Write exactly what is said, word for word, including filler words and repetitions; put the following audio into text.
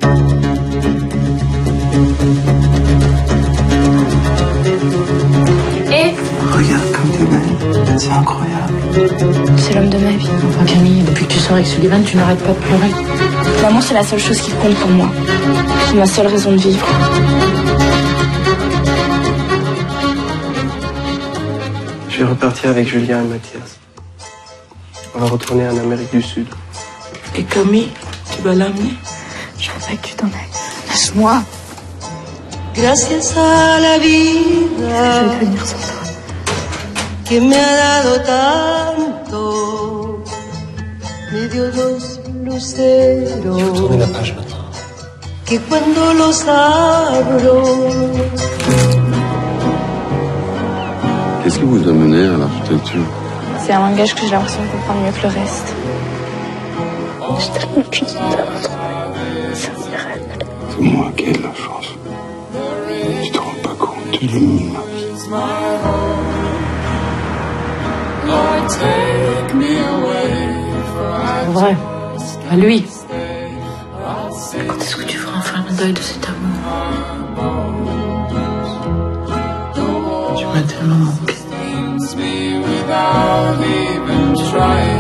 Et regarde comme t'es belle, c'est incroyable. c'est l'homme de ma vie. Enfin Camille, depuis que tu sors avec Sullivan, tu n'arrêtes pas de pleurer. L'amour, c'est la seule chose qui compte pour moi. C'est ma seule raison de vivre. Je vais repartir avec Julien et Mathias. On va retourner en Amérique du Sud. Et Camille, tu vas l'amener? Je veux pas que tu t'en ailles. Laisse-moi. Gracias a la vida Je vais venir sans toi. que me ha dado tanto, me dio dos luceros. Il faut tourner la page maintenant. Que cuando los abro. Qu'est-ce qui vous a mené à l'architecture? C'est un langage que j'ai l'impression de comprendre mieux que le reste. J'ai tellement de chance de t'avoir trouvé. C'est un miracle. C'est moi qui ai de la chance. Tu te rends pas compte, tu illumines ma vie. C'est vrai. À lui. Quand est-ce que tu feras enfin le deuil de cet amour? Tu m'as tellement manqué. Without even trying.